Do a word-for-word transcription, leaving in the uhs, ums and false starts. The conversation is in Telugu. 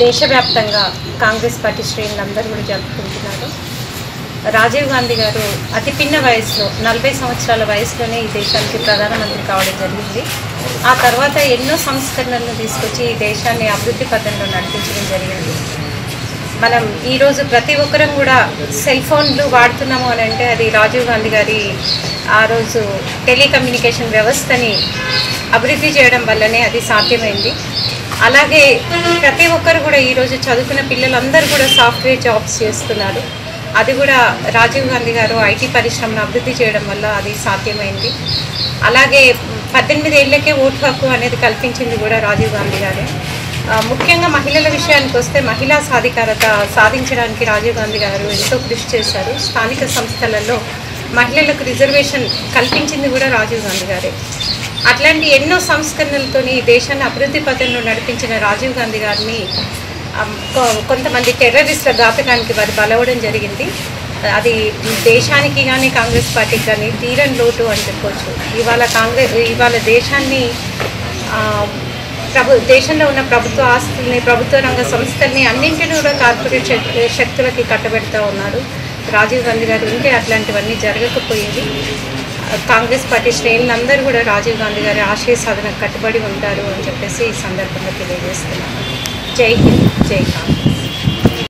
దేశవ్యాప్తంగా కాంగ్రెస్ పార్టీ శ్రేణులందరూ కూడా జరుపుకుంటున్నారు. రాజీవ్ గాంధీ గారు అతి పిన్న వయసులో నలభై సంవత్సరాల వయసులోనే ఈ దేశానికి ప్రధానమంత్రి కావడం జరిగింది. ఆ తర్వాత ఎన్నో సంస్కరణలను తీసుకొచ్చి ఈ దేశాన్ని అభివృద్ధి పథంలో నడిపించడం జరిగింది. మనం ఈరోజు ప్రతి ఒక్కరం కూడా సెల్ ఫోన్లు వాడుతున్నాము అని అంటే అది రాజీవ్ గాంధీ గారి ఆ రోజు టెలికమ్యూనికేషన్ వ్యవస్థని అభివృద్ధి చేయడం వల్లనే అది సాధ్యమైంది. అలాగే ప్రతి ఒక్కరు కూడా ఈరోజు చదువుకున్న పిల్లలందరూ కూడా సాఫ్ట్వేర్ జాబ్స్ చేస్తున్నారు. అది కూడా రాజీవ్ గాంధీ గారు ఐటీ పరిశ్రమను అభివృద్ధి చేయడం వల్ల అది సాధ్యమైంది. అలాగే పద్దెనిమిది ఏళ్ళకే ఓటు హక్కు అనేది కల్పించింది కూడా రాజీవ్ గాంధీ గారే. ముఖ్యంగా మహిళల విషయానికి వస్తే మహిళా సాధికారత సాధించడానికి రాజీవ్ గాంధీ గారు ఎంతో కృషి చేశారు. స్థానిక సంస్థలలో మహిళలకు రిజర్వేషన్ కల్పించింది కూడా రాజీవ్ గాంధీ గారే. అట్లాంటి ఎన్నో సంస్కరణలతో దేశాన్ని అభివృద్ధి పథంలో నడిపించిన రాజీవ్ గాంధీ గారిని కొంతమంది టెర్రరిస్టుల ఘాతకానికి వారు బలవడం జరిగింది. అది దేశానికి కానీ కాంగ్రెస్ పార్టీకి కానీ తీరని లోటు అని చెప్పవచ్చు. ఇవాళ కాంగ్రెస్ ఇవాళ దేశాన్ని ప్రభు దేశంలో ఉన్న ప్రభుత్వ ఆస్తుల్ని, ప్రభుత్వ రంగ సంస్థల్ని అన్నింటినీ కూడా కార్పొరేట్ శక్తులకి కట్టబెడతా ఉన్నారు. రాజీవ్ గాంధీ గారు ఉంటే అట్లాంటివన్నీ జరగకపోయేది. కాంగ్రెస్ పార్టీ శ్రేణులందరూ కూడా రాజీవ్ గాంధీ గారి ఆశయ సాధనకు కట్టుబడి ఉంటారు అని చెప్పేసి ఈ సందర్భంగా తెలియజేస్తున్నాను. జై హింద్, జై కాంగ్రెస్.